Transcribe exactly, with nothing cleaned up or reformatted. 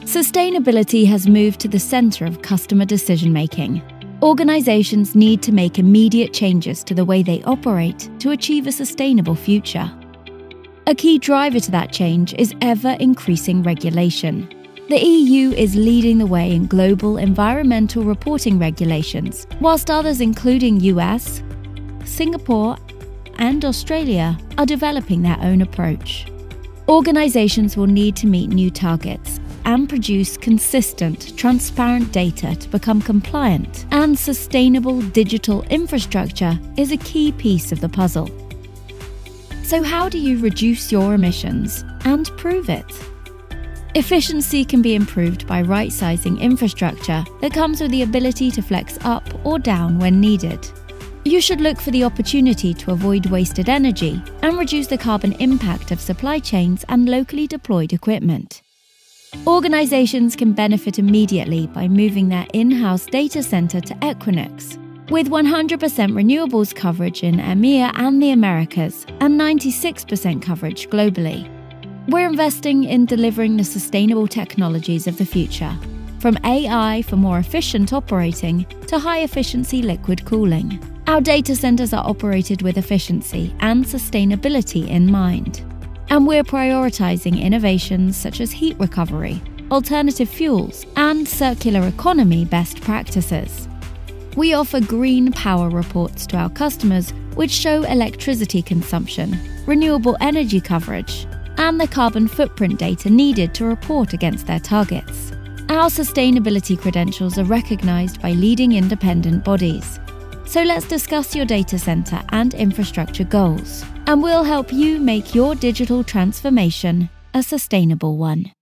Sustainability has moved to the center of customer decision-making. Organizations need to make immediate changes to the way they operate to achieve a sustainable future. A key driver to that change is ever-increasing regulation. The E U is leading the way in global environmental reporting regulations, whilst others including U S, Singapore, and Australia are developing their own approach. Organizations will need to meet new targets and produce consistent, transparent data to become compliant, and sustainable digital infrastructure is a key piece of the puzzle. So how do you reduce your emissions and prove it? Efficiency can be improved by right-sizing infrastructure that comes with the ability to flex up or down when needed. You should look for the opportunity to avoid wasted energy and reduce the carbon impact of supply chains and locally deployed equipment. Organizations can benefit immediately by moving their in-house data center to Equinix, with one hundred percent renewables coverage in E M E A and the Americas and ninety-six percent coverage globally. We're investing in delivering the sustainable technologies of the future, from A I for more efficient operating to high-efficiency liquid cooling. Our data centers are operated with efficiency and sustainability in mind, and we're prioritizing innovations such as heat recovery, alternative fuels, and circular economy best practices. We offer green power reports to our customers which show electricity consumption, renewable energy coverage, and the carbon footprint data needed to report against their targets. Our sustainability credentials are recognized by leading independent bodies. So let's discuss your data center and infrastructure goals, and we'll help you make your digital transformation a sustainable one.